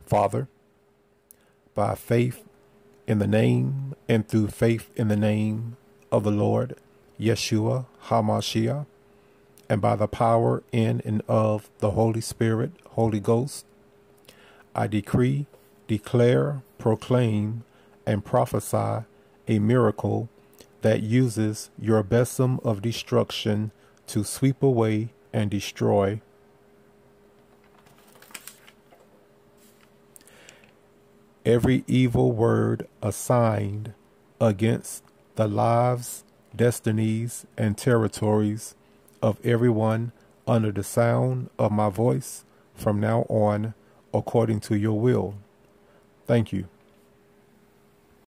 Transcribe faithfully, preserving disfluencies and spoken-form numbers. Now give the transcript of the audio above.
Father, by faith in the name and through faith in the name of the Lord Yeshua HaMashiach, and by the power in and of the Holy Spirit, Holy Ghost, I decree, declare, proclaim, and prophesy a miracle that uses your besom of destruction to sweep away and destroy every evil word assigned against the lives, destinies, and territories of everyone under the sound of my voice from now on, according to your will. Thank you.